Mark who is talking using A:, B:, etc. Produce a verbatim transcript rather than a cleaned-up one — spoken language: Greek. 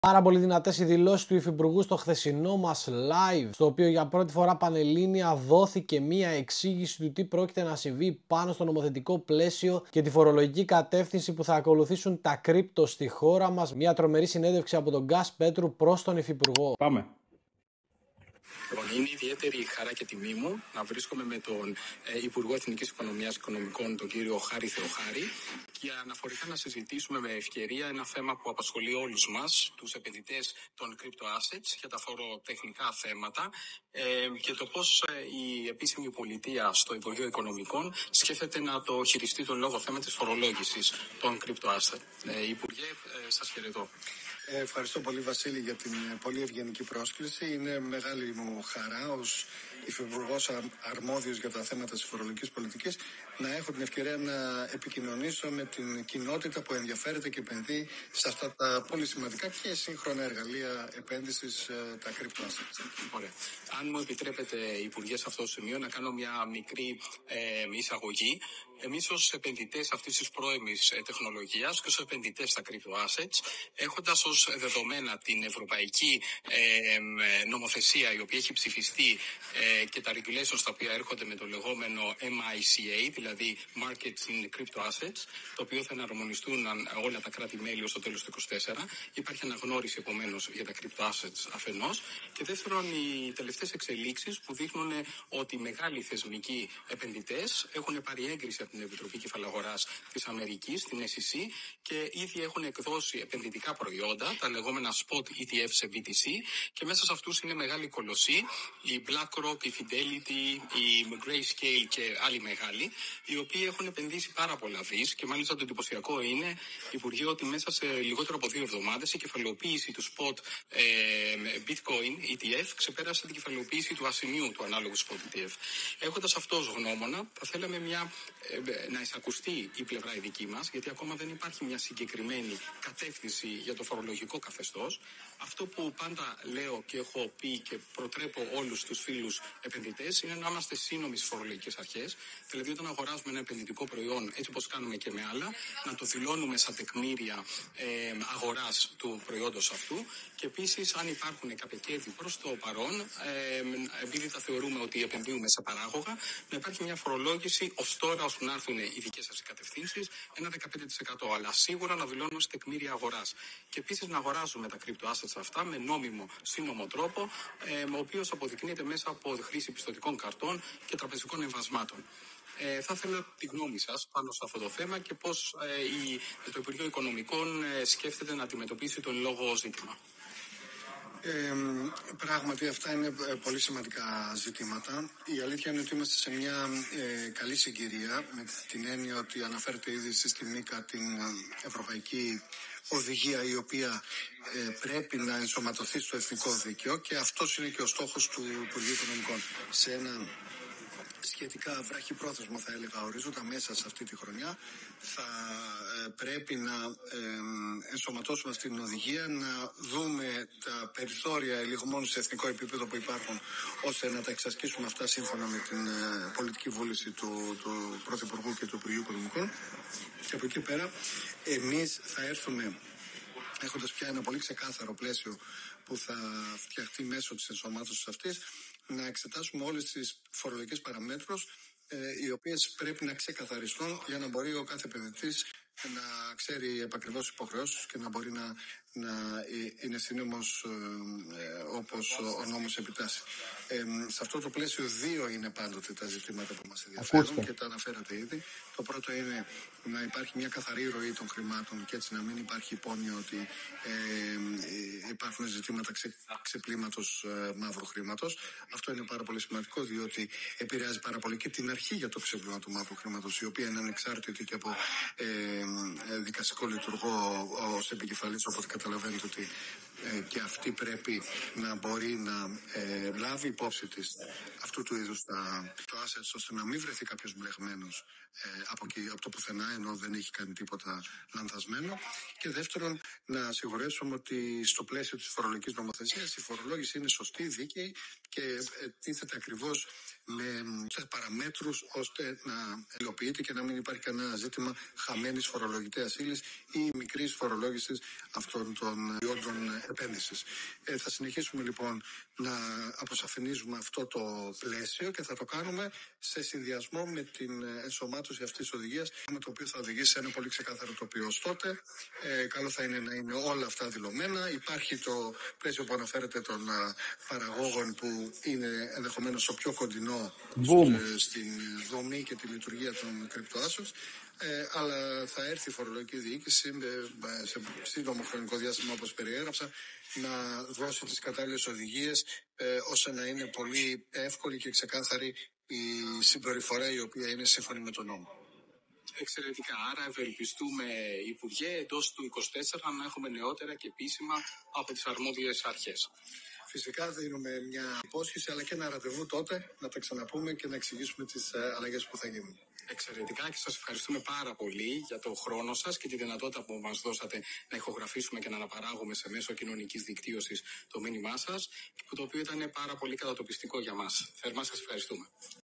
A: Πάρα πολύ δυνατές οι δηλώσεις του Υφυπουργού στο χθεσινό μας live, στο οποίο για πρώτη φορά πανελλήνια δόθηκε μία εξήγηση του τι πρόκειται να συμβεί πάνω στο νομοθετικό πλαίσιο και τη φορολογική κατεύθυνση που θα ακολουθήσουν τα κρύπτο στη χώρα μας. Μία τρομερή συνέντευξη από τον Γκάς Πέτρου προς τον Υφυπουργό.
B: Πάμε.
C: Λοιπόν, είναι ιδιαίτερη χαρά και τιμή μου να βρίσκομαι με τον ε, Υπουργό Εθνικής Οικονομίας και Οικονομικών, τον κύριο Χάρη Θεοχάρη, και αναφορικά να συζητήσουμε με ευκαιρία ένα θέμα που απασχολεί όλους μας, τους επενδυτές των crypto assets, για τα φοροτεχνικά θέματα ε, και το πώς ε, η επίσημη πολιτεία στο Υπουργείο Οικονομικών σκέφτεται να το χειριστεί τον λόγο θέμα της φορολόγησης των crypto assets. Ε, Υπουργέ, ε, σας χαιρετώ.
D: Ευχαριστώ πολύ, Βασίλη, για την πολύ ευγενική πρόσκληση. Είναι μεγάλη μου χαρά ως Υφυπουργός αρμόδιος για τα θέματα της φορολογικής πολιτικής να έχω την ευκαιρία να επικοινωνήσω με την κοινότητα που ενδιαφέρεται και επενδύει σε αυτά τα πολύ σημαντικά και σύγχρονα εργαλεία επένδυσης, τα crypto assets.
C: Ωραία. Αν μου επιτρέπετε, Υπουργέ, σε αυτό το σημείο να κάνω μια μικρή ε, εισαγωγή. Εμείς ως επενδυτές αυτής της πρώιμης ε, τεχνολογίας και ως επενδυτές στα crypto assets, έχοντας ως δεδομένα την ευρωπαϊκή ε, νομοθεσία η οποία έχει ψηφιστεί ε, και τα regulations τα οποία έρχονται με το λεγόμενο εμ άι σι έι, δηλαδή Markets in Crypto Assets, το οποίο θα εναρμονιστούν όλα τα κράτη-μέλη ως το τέλος του είκοσι τέσσερα. Υπάρχει αναγνώριση επομένως για τα crypto assets αφενός. Και δεύτερον, οι τελευταίες εξελίξεις που δείχνουν ότι οι μεγάλοι θεσμικοί επενδυτές έχουν πάρει έγκριση από την Επιτροπή Κεφαλαγοράς της Αμερικής, την ες ι σι, και ήδη έχουν εκδώσει επενδυτικά προϊόντα, τα λεγόμενα spot ι τι εφ σε μπι τι σι, και μέσα σε αυτούς είναι μεγάλοι κολοσσοί, η BlackRock, η Fidelity, η Grayscale και άλλοι μεγάλοι, οι οποίοι έχουν επενδύσει πάρα πολλά δις, και μάλιστα το εντυπωσιακό είναι, Υπουργέ, ότι μέσα σε λιγότερο από δύο εβδομάδες η κεφαλαιοποίηση του spot ε, Bitcoin ι τι εφ ξεπέρασε την κεφαλαιοποίηση του ασημείου του ανάλογου spot ι τι εφ. Έχοντας αυτό ως γνώμονα, θα θέλαμε μια, ε, να εισακουστεί η πλευρά η δική μας, γιατί ακόμα δεν υπάρχει μια συγκεκριμένη κατεύθυνση για το φορολογικό καθεστώς. Αυτό που πάντα λέω και έχω πει και προτρέπω όλους τους φίλους επενδυτές είναι να είμαστε σύνομοι στις φορολογικές αρχές. Δηλαδή, όταν αγοράζουμε ένα επενδυτικό προϊόν, έτσι όπως κάνουμε και με άλλα, να το δηλώνουμε σαν τεκμήρια ε, αγοράς του προϊόντος αυτού. Και επίσης, αν υπάρχουν κάποια κέρδη προς το παρόν, ε, επειδή τα θεωρούμε ότι επενδύουμε σε παράγωγα, να υπάρχει μια φορολόγηση ως τώρα, ώστε να έρθουν οι δικές σας κατευθύνσεις, ένα δεκαπέντε τοις εκατό. Αλλά σίγουρα να δηλώνουμε σε τεκμήρια αγοράς. Και επίσης να αγοράζουμε τα crypto assets αυτά με νόμιμο, σύνομο τρόπο, ε, ο οποίος αποδεικνύεται μέσα από χρήση πιστωτικών καρτών και τραπεζικών εμβασμάτων. Ε, θα ήθελα τη γνώμη σας πάνω σε αυτό το θέμα και πώς ε, η, το Υπουργείο Οικονομικών ε, σκέφτεται να αντιμετωπίσει τον λόγο ζήτημα.
D: Ε, πράγματι αυτά είναι πολύ σημαντικά ζητήματα. Η αλήθεια είναι ότι είμαστε σε μια ε, καλή συγκυρία, με την έννοια ότι αναφέρεται ήδη συστημίκα την ευρωπαϊκή οδηγία η οποία ε, πρέπει να ενσωματωθεί στο εθνικό δίκαιο, και αυτός είναι και ο στόχος του Υπουργείου Οικονομικών. Σε ένα σχετικά βραχυπρόθεσμο, θα έλεγα, ορίζοντα, μέσα σε αυτή τη χρονιά θα ε, πρέπει να ε, ενσωματώσουμε αυτή την οδηγία, να δούμε τα περιθώρια ελιγμών σε εθνικό επίπεδο που υπάρχουν, ώστε να τα εξασκήσουμε αυτά σύμφωνα με την ε, πολιτική βούληση του, του Πρωθυπουργού και του Υπουργείου Οικονομικών. Και από εκεί πέρα εμείς θα έρθουμε έχοντας πια ένα πολύ ξεκάθαρο πλαίσιο που θα φτιαχτεί μέσω της ενσωμάτωσης αυτής, να εξετάσουμε όλες τις φορολογικές παραμέτρους ε, οι οποίες πρέπει να ξεκαθαριστούν για να μπορεί ο κάθε επενδυτής να ξέρει επακριβώς υποχρεώσεις και να μπορεί να, να είναι σύνομος ε, όπως ο νόμος επιτάσσει. Ε, σε αυτό το πλαίσιο δύο είναι πάντοτε τα ζητήματα που μας ενδιαφέρουν. Ακούστε. Και τα αναφέρατε ήδη. Το πρώτο είναι να υπάρχει μια καθαρή ροή των χρημάτων και έτσι να μην υπάρχει υπόνοια ότι ε, υπάρχουν ζητήματα ξε, ξεπλήματος ε, μαύρου χρήματος. Αυτό είναι πάρα πολύ σημαντικό, διότι επηρεάζει πάρα πολύ και την αρχή για το ξεπλήμα του μαύρου χρήματος, η οποία είναι ανεξάρτητη και από ε, δικαστικό λειτουργό ως επικεφαλής, οπότε καταλαβαίνετε ότι ε, ε, και αυτή πρέπει να μπορεί να ε, λάβει υπόψη της αυτού του είδους τα, το assets, ώστε να μην βρεθεί κάποιος μπλεγμένος ε, από, εκεί, από το πουθενά, ενώ δεν έχει κάνει τίποτα λανθασμένο. Και δεύτερον, να σιγουρεύσουμε ότι στο πλαίσιο της φορολογικής νομοθεσίας η φορολόγηση είναι σωστή, δίκαιη και ε, τίθεται ακριβώς με παραμέτρους ώστε να υλοποιείται και να μην υπάρχει κανένα ζήτημα χαμένης φορολογητέας ύλης ή μικρής φορολόγησης αυτών των ιόντων επένδυσης. Ε, θα συνεχίσουμε λοιπόν να αποσαφηνίζουμε αυτό το πλαίσιο και θα το κάνουμε σε συνδυασμό με την ενσωμάτωση αυτής της οδηγίας, με το οποίο θα οδηγήσει σε ένα πολύ ξεκάθαρο τοπίο. Τότε, ε, καλό θα είναι να είναι όλα αυτά δηλωμένα. Υπάρχει το πλαίσιο που αναφέρεται των α, παραγόγων, που είναι ενδεχομένως το πιο κοντινό ε, στην δομή και τη λειτουργία των crypto-assets. Ε, αλλά θα έρθει η φορολογική διοίκηση ε, σε σύντομο χρονικό διάστημα, όπως περιέγραψα, να δώσει τις κατάλληλες οδηγίες ε, ώστε να είναι πολύ εύκολη και ξεκάθαρη η συμπεριφορά η οποία είναι σύμφωνη με τον νόμο.
C: Εξαιρετικά. Άρα ευελπιστούμε, Υπουργέ, εντός του είκοσι τέσσερα να έχουμε νεότερα και επίσημα από τις αρμόδιες αρχές.
D: Φυσικά δίνουμε μια υπόσχεση, αλλά και ένα ραντεβού τότε να τα ξαναπούμε και να εξηγήσουμε τις αλλαγές που θα γίνουν.
C: Εξαιρετικά, και σας ευχαριστούμε πάρα πολύ για το χρόνο σας και τη δυνατότητα που μας δώσατε να ηχογραφήσουμε και να αναπαράγουμε σε μέσο κοινωνικής δικτύωσης το μήνυμά σας, που το οποίο ήταν πάρα πολύ κατατοπιστικό για μας. Θερμά σας ευχαριστούμε.